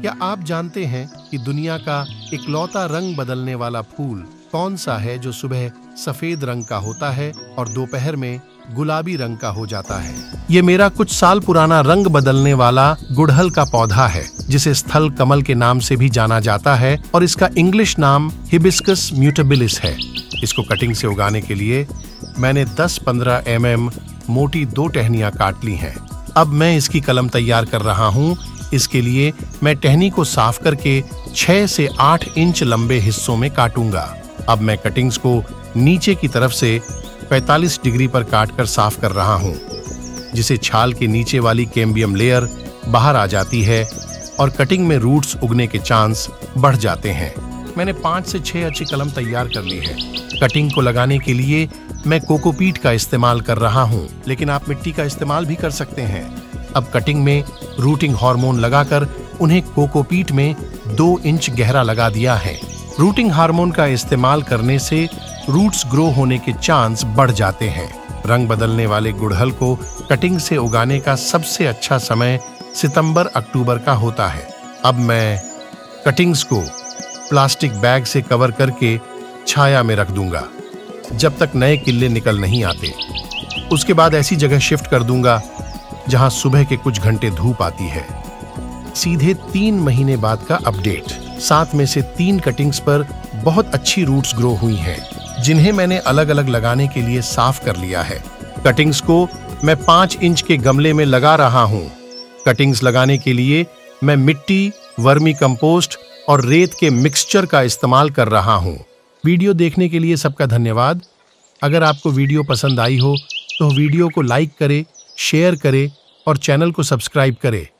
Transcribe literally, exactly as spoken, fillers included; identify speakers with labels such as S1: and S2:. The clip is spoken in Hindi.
S1: क्या आप जानते हैं कि दुनिया का इकलौता रंग बदलने वाला फूल कौन सा है जो सुबह सफेद रंग का होता है और दोपहर में गुलाबी रंग का हो जाता है? ये मेरा कुछ साल पुराना रंग बदलने वाला गुड़हल का पौधा है, जिसे स्थल कमल के नाम से भी जाना जाता है और इसका इंग्लिश नाम हिबिस्कस म्यूटेबिलिस है। इसको कटिंग से उगाने के लिए मैंने दस पंद्रह एम एम मोटी दो टहनियां काट ली हैं। अब मैं इसकी कलम तैयार कर रहा हूँ। इसके लिए मैं टहनी को साफ करके छह से आठ इंच लंबे हिस्सों में काटूंगा। अब मैं कटिंग्स को नीचे की तरफ से पैंतालीस डिग्री पर काटकर साफ कर रहा हूँ, जिसे छाल के नीचे वाली कैम्बियम लेयर बाहर आ जाती है और कटिंग में रूट्स उगने के चांस बढ़ जाते हैं। मैंने पाँच से छह अच्छी कलम तैयार कर ली है। कटिंग को लगाने के लिए मैं कोकोपीट का इस्तेमाल कर रहा हूँ, लेकिन आप मिट्टी का इस्तेमाल भी कर सकते हैं। अब कटिंग में रूटिंग हार्मोन लगाकर उन्हें कोकोपीट में दो इंच गहरा लगा दिया है। रूटिंग हार्मोन का इस्तेमाल करने से रूट्स ग्रो होने के चांस बढ़ जाते हैं। रंग बदलने वाले गुड़हल को कटिंग से उगाने का सबसे अच्छा समय सितंबर अक्टूबर का होता है। अब मैं कटिंग्स को प्लास्टिक बैग से कवर करके छाया में रख दूंगा जब तक नए किल्ले निकल नहीं आते। उसके बाद ऐसी जगह शिफ्ट कर दूंगा जहां सुबह के कुछ घंटे धूप आती है। सीधे तीन महीने बाद का अपडेट। सात में से तीन कटिंग्स पर बहुत अच्छी रूट्स ग्रो हुई हैं, जिन्हें मैंने अलग अलग लगाने के लिए साफ कर लिया है। कटिंग्स को मैं पांच इंच के गमले में लगा रहा हूं। कटिंग्स लगाने के लिए मैं मिट्टी, वर्मी कंपोस्ट और रेत के मिक्सचर का इस्तेमाल कर रहा हूं। वीडियो देखने के लिए सबका धन्यवाद। अगर आपको वीडियो पसंद आई हो तो वीडियो को लाइक करें, शेयर करें और चैनल को सब्सक्राइब करें।